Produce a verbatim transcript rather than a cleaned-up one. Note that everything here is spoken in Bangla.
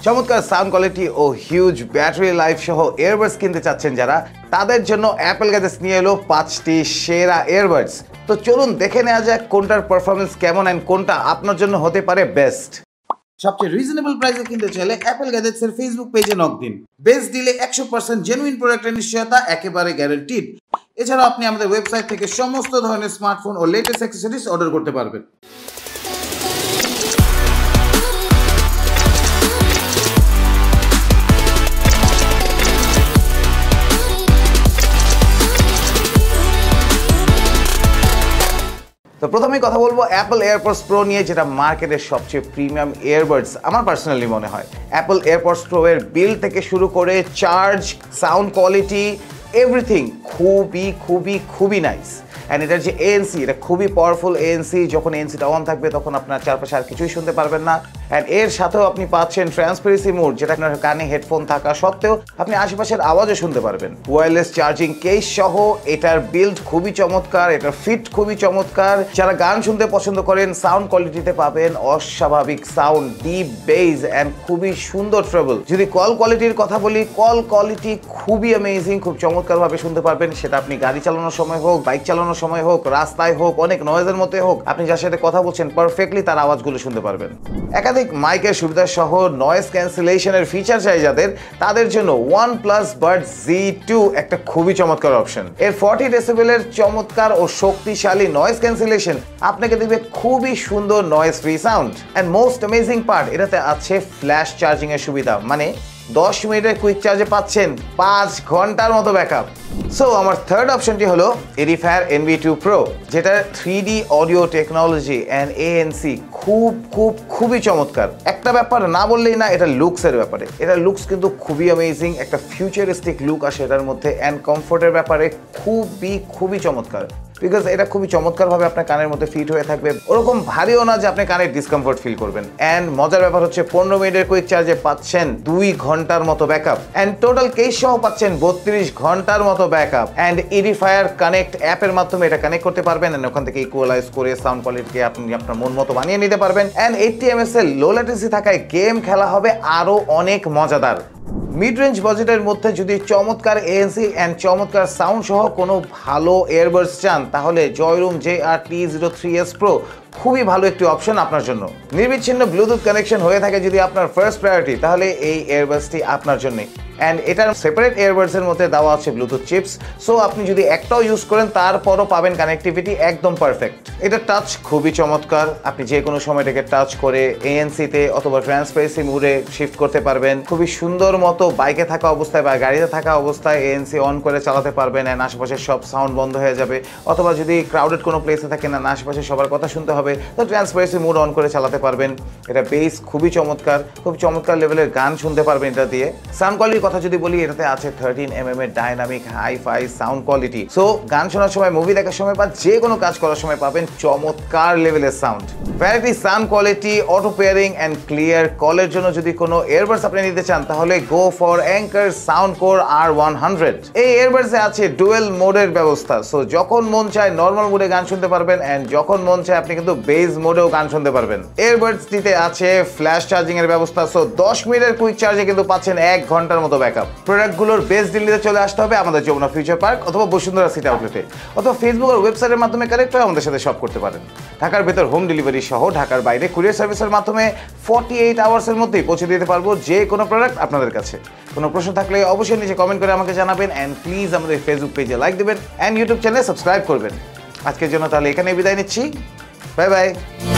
চমৎকার সাউন্ড কোয়ালিটি ও হিউজ ব্যাটারি লাইফ সহ এয়ারবাডস কিনতে চাচ্ছেন যারা, তাদের জন্য অ্যাপল গ্যাজেটস নিয়ে এলো পাঁচটি সেরা এয়ারবাডস। তো চলুন দেখে নেওয়া যাক কোনটার পারফরমেন্স কেমন অ্যান্ড কোনটা আপনার জন্য হতে পারে বেস্ট। সবচেয়ে রিজনেবল প্রাইসে কিনতে চাইলে অ্যাপল গ্যাজেটস এর ফেসবুক পেজে নক দিন। বেস্ট দিলে একশো পার্সেন্ট জেনুইন প্রোডাক্টের নিশ্চয়তা একেবারে গ্যারান্টিড। এছাড়াও আপনি আমাদের ওয়েবসাইট থেকে সমস্ত ধরনের স্মার্টফোন ও লেটেস্ট অ্যাক্সেসরিজ অর্ডার করতে পারবেন। তো প্রথমেই কথা বলবো অ্যাপল এয়ারপডস প্রো নিয়ে, যেটা মার্কেটের সবচেয়ে প্রিমিয়াম এয়ারবাডস আমার পার্সোনালি মনে হয়। অ্যাপল এয়ারপডস প্রো এর বিল্ড থেকে শুরু করে চার্জ, সাউন্ড কোয়ালিটি, এভরিথিং খুবই খুবই খুবই নাইস। অ্যান্ড এটার যে এএনসি, এটা খুবই পাওয়ারফুল এএনসি। যখন এএনসিটা অন থাকবে তখন আপনার চারপাশে আর কিছুই শুনতে পারবেন না। অ্যান্ড এর সাথেও আপনি পাচ্ছেন ট্রান্সপারেন্সি মোড, যেটা আপনার কানে হেডফোন থাকা সত্ত্বেও আপনি আশেপাশের আওয়াজও শুনতে পারবেন। ওয়্যারলেস চার্জিং কেস সহ এটার বিল্ড খুবই চমৎকার, এটার ফিট খুবই চমৎকার। যারা গান শুনতে পছন্দ করেন, সাউন্ড কোয়ালিটিতে পাবেন অস্বাভাবিক সাউন্ড, ডিপ বেজ অ্যান্ড খুবই সুন্দর ট্রেবল। যদি কল কোয়ালিটির কথা বলি, কল কোয়ালিটি খুবই অ্যামেজিং, খুব চমৎকারভাবে শুনতে পারবেন। সেটা আপনি গাড়ি চালানোর সময় হোক, বাইক চালানোর সময় হোক, রাস্তায় হোক, অনেক নয়েজের মধ্যে হোক, আপনি যার সাথে কথা বলছেন পারফেক্টলি তার আওয়াজগুলো শুনতে পারবেন। একাধিক মাইকের সুবিধা সহ নয়েজ ক্যান্সেলেশনের ফিচার চাই যাদের, তাদের জন্য OnePlus Buds জি টু একটা খুবই চমৎকার অপশন। এর ফর্টি ডেসিবেলের চমৎকার ও শক্তিশালী নয়েজ ক্যান্সেলেশন আপনাকে দেবে খুবই সুন্দর noise free sound. And most amazing part, এটাতে আছে ফ্ল্যাশ চার্জিং এর সুবিধা, মানে দশ মিনিটের কুইক চার্জে পাচ্ছেন পাঁচ ঘন্টার মতো ব্যাকআপ। সো আমার থার্ড অপশনটি হলো Edifier N V two pro, যেটা three D audio technology and ANC খুব খুব খুবই চমৎকার। একটা ব্যাপার না বললেই না, এটা লুকসের ব্যাপারে। এটা লুকস কিন্তু খুবই অ্যামেজিং, একটা ফিউচারিস্টিক লুক আসে এটার মধ্যে। অ্যান্ড কমফোর্টের ব্যাপারে খুবই খুবই চমৎকার, বিকজ এটা খুবই চমৎকারভাবে আপনার কানের মধ্যে ফিট হয়ে থাকবে। ওরকম ভারীও না যে আপনি কানের ডিসকমফোর্ট ফিল করবেন। অ্যান্ড মজার ব্যাপার হচ্ছে পনেরো মিনিটের কুইক চার্জে পাচ্ছেন দুই ঘন্টার মতো ব্যাকআপ। অ্যান্ড টোটাল কেস সহ পাচ্ছেন বত্রিশ ঘন্টার মতো ব্যাকআপ। অ্যান্ড এডিফায়ার কানেক্ট অ্যাপের মাধ্যমে এটা কানেক্ট করতে পারবেন। অ্যান্ড ওখান থেকে ইকুয়ালাইজ করে সাউন্ড কোয়ালিটিকে আপনি আপনার মন মতো বানিয়ে নিতে পারবেন। অ্যান্ড এইটটি এমএস এর লো ল্যাটেন্সি থাকায় গেম খেলা হবে আরও অনেক মজাদার। মিড রেঞ্জ বাজেটের মধ্যে যদি চমৎকার এএনসি অ্যান্ড চমৎকার সাউন্ড সহ কোনো ভালো এয়ারবাডস চান, তাহলে Joyroom J R T zero three S pro খুবই ভালো একটি অপশন আপনার জন্য। নির্বিচ্ছিন্ন ব্লুটুথ কানেকশন হয়ে থাকে যদি আপনার ফার্স্ট প্রায়োরিটি, তাহলে এই এয়ারবাডসটি আপনার জন্যই। অ্যান্ড এটার সেপারেট এয়ারবাডসের মধ্যে দেওয়া আছে ব্লুটুথ চিপস। সো আপনি যদি একটাও ইউজ করেন তারপরও পাবেন কানেক্টিভিটি একদম পারফেক্ট। এটা টাচ খুবই চমৎকার, আপনি যে কোনো সময় এটাকে টাচ করে এএনসিতে অথবা ট্রান্সপারেন্সি মোডে শিফট করতে পারবেন। খুবই সুন্দর মতো বাইকে থাকা অবস্থায় বা গাড়িতে থাকা অবস্থায় এএনসি অন করে চালাতে পারবেন। অ্যান্ড আশেপাশের সব সাউন্ড বন্ধ হয়ে যাবে। অথবা যদি ক্রাউডেড কোনো প্লেসে থাকেন না, আশেপাশে সবার কথা শুনতে হবে, তো ট্রান্সপারেন্সি মোড অন করে চালাতে পারবেন। এটা বেস খুবই চমৎকার, খুব চমৎকার লেভেলের গান শুনতে পারবেন এটা দিয়ে। সাউন্ড কোয়ালিটির কথা যদি বলি, এটাতে আছে থার্টিন এম এম এর dynamic hi fi sound quality. So গান শোনার সময়, মুভি দেখার সময় বা যে কোনো কাজ করার সময় পাবেন চমৎকার লেভেলের sound. Variety sound quality, auto pairing and clear কলের জন্য যদি কোনো এয়ারবাডস আপনি নিতে চান, তাহলে go for Anker Soundcore R one hundred. এই এয়ারবাডসে আছে ডুয়েল মোডের ব্যবস্থা। সো যখন মন চায় নর্মাল মোডে গান শুনতে পারবেন, অ্যান্ড যখন মন চায় আপনি কিন্তু বেজ মোডেও গান শুনতে পারবেন। এয়ারবাডসটিতে আছে ফ্ল্যাশ চার্জিং এর ব্যবস্থা। সো দশ মিনিটের কুইক চার্জে কিন্তু পাচ্ছেন এক ঘন্টার মতো ব্যাকআপ। প্রোডাক্টগুলোর বেস্ট দিল্লিতে চলে আসতে হবে আমাদের যমুনা ফিউচার পার্ক অথবা বসুন্ধরা সিটি আউটলেটে, অথবা ফেসবুক আর ওয়েবসাইটের মাধ্যমে কানেক্ট হয়ে আমাদের সাথে শপ করতে পারেন। ঢাকার ভেতর হোম ডেলিভারি সহ ঢাকার বাইরে কুরিয়ার সার্ভিসের মাধ্যমে ফর্টি এইট আওয়ার্সের মধ্যেই পৌঁছে দিতে পারবো যে কোনো প্রোডাক্ট আপনাদের কাছে। কোনো প্রশ্ন থাকলে অবশ্যই নিচে কমেন্ট করে আমাকে জানাবেন। অ্যান্ড প্লিজ আমাদের ফেসবুক পেজে লাইক দেবেন অ্যান্ড ইউটিউব চ্যানেলে সাবস্ক্রাইব করবেন। আজকের জন্য তাহলে এখানে বিদায় নিচ্ছি। Bye by.